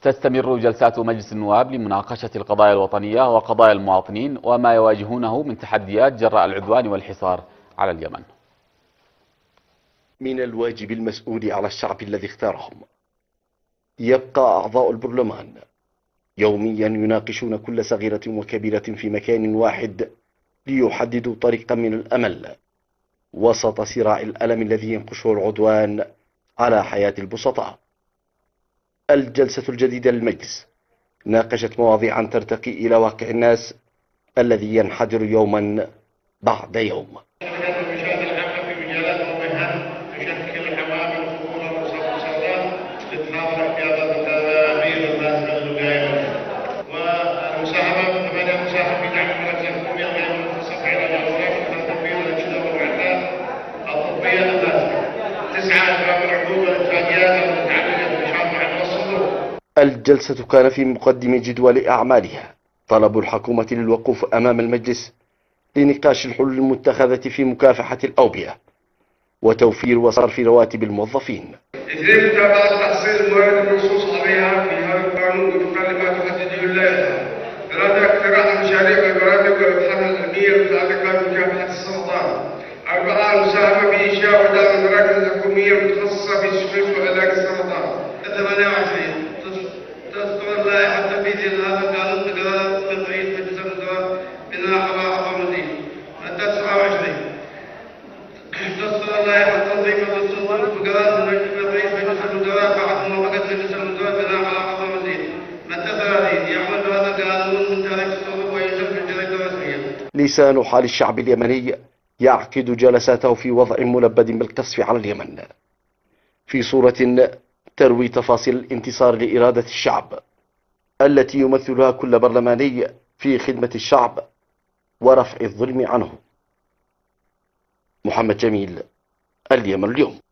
تستمر جلسات مجلس النواب لمناقشة القضايا الوطنية وقضايا المواطنين وما يواجهونه من تحديات جراء العدوان والحصار على اليمن. من الواجب المسؤول على الشعب الذي اختارهم يبقى أعضاء البرلمان يوميا يناقشون كل صغيرة وكبيرة في مكان واحد ليحددوا طريقا من الأمل وسط صراع الألم الذي ينقشه العدوان على حياة البسطاء. الجلسة الجديدة للمجلس ناقشت مواضيعا ترتقي إلى واقع الناس الذي ينحدر يوما بعد يوم. الجلسة كان في مقدم جدول أعمالها طلب الحكومة للوقوف أمام المجلس لنقاش الحلول المتخذة في مكافحة الأوبئة وتوفير وصرف رواتب الموظفين. اثنين، متابعة تحصيل الموارد المنصوص عليها في هذا القانون وفقا لما تحدده اللائحة. ثلاثة، اقتراح مشاريع البرامج والأبحاث العلمية المتعلقة بمكافحة السرطان. أربعة، المساهمة في إنشاء ودعم المراكز الحكومية المتخصصة في تشخيص وعلاج السرطان. 28، تصدر اللائحة التنفيذية لهذا القانون بقرار من رئيس مجلس الوزراء بناء على أعضاء مزيد. 29، تصدر اللائحة التنظيم والدستور بقرار من رئيس مجلس الوزراء بعد موافقة مجلس الوزراء بناء على أعضاء مزيد. 30، يعمل هذا القانون من تاريخ الصدور وينشر في الجريدة الرسمية. لسان حال الشعب اليمني يعقد جلساته في وضع ملبد بالقصف على اليمن في صورة تروي تفاصيل الانتصار لإرادة الشعب التي يمثلها كل برلماني في خدمة الشعب ورفع الظلم عنه. محمد جميل، اليمن اليوم.